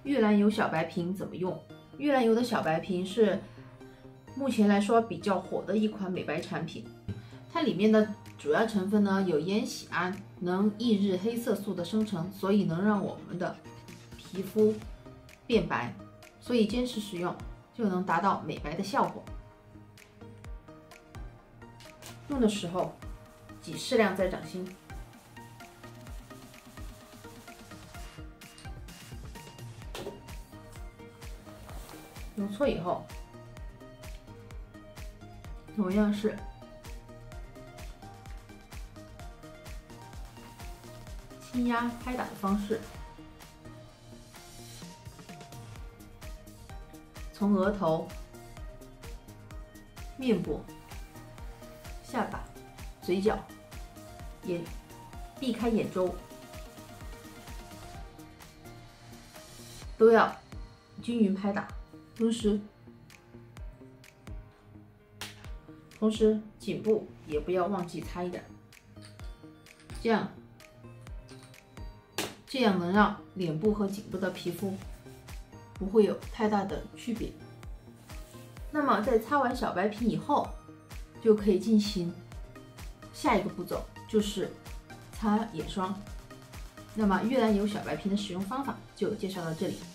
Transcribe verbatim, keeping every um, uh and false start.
玉兰油小白瓶怎么用？玉兰油的小白瓶是目前来说比较火的一款美白产品，它里面的主要成分呢有烟酰胺，能抑制黑色素的生成，所以能让我们的皮肤变白，所以坚持使用就能达到美白的效果。用的时候挤适量在掌心。揉搓以后，同样是轻压拍打的方式，从额头、面部、下巴、嘴角、眼，避开眼周，都要均匀拍打。同时，同时颈部也不要忘记擦一点，这样，这样能让脸部和颈部的皮肤不会有太大的区别。那么在擦完小白瓶以后，就可以进行下一个步骤，就是擦眼霜。那么玉兰油小白瓶的使用方法就介绍到这里。